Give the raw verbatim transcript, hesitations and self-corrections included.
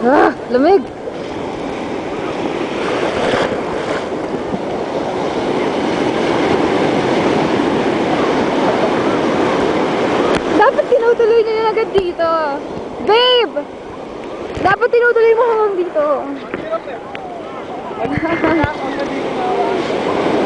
Ah, lamig! Dapat tinutuloy niyo yun agad dito. Babe! Dapat tinutuloy mo hanggang dito.